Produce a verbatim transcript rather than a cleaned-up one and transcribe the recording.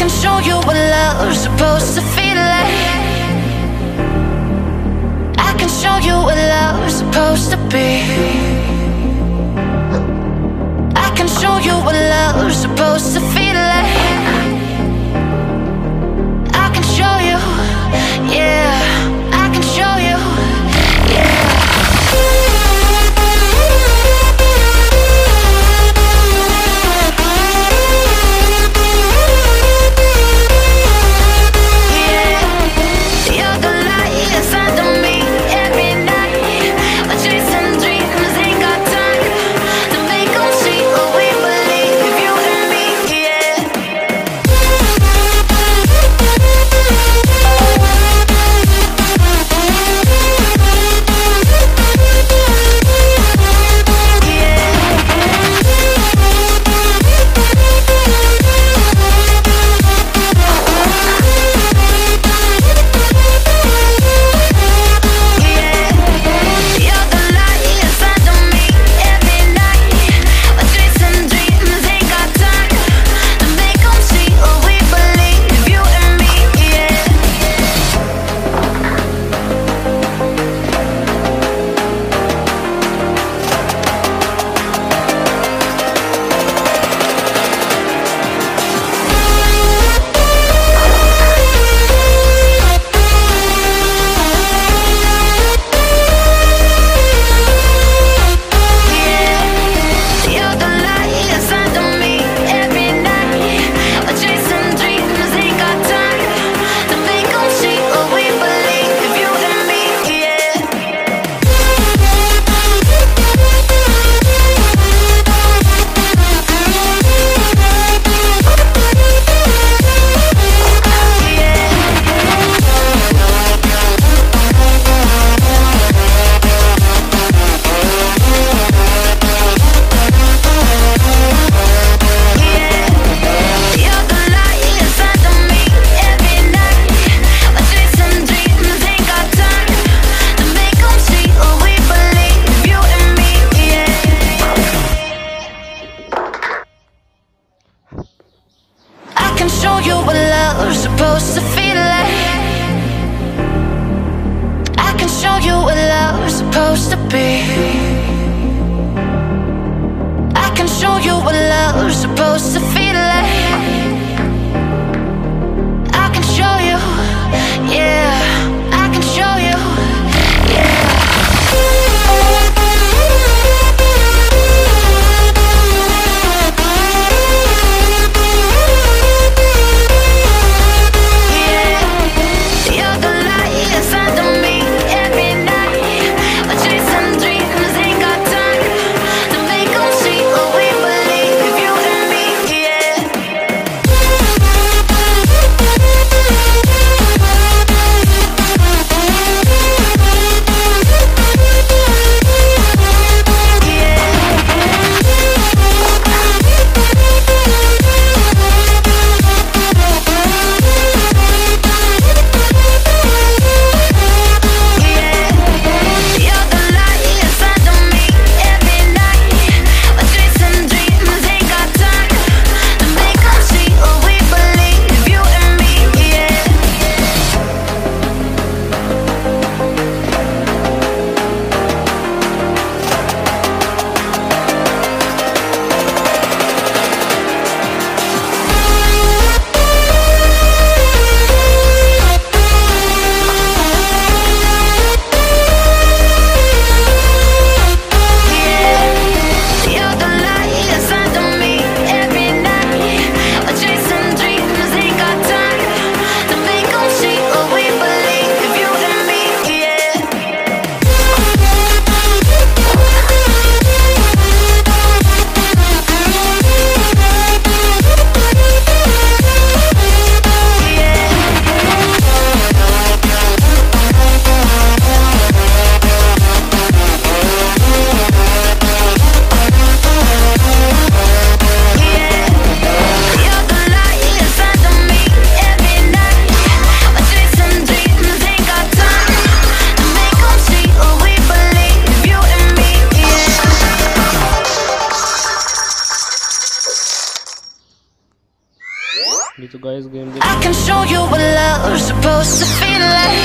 can show you what love's supposed to feel like. I can show you what love's supposed to be. I can show you what love's supposed to feel like. I can show you, yeah, I can show you, yeah. I can show you what love's supposed to feel like. I can show you what love's supposed to be. I can show you what love's supposed to feel like. I can show you, yeah, I can show you, yeah. Yeah. ये तो guys game I can show you what love's supposed to feel like.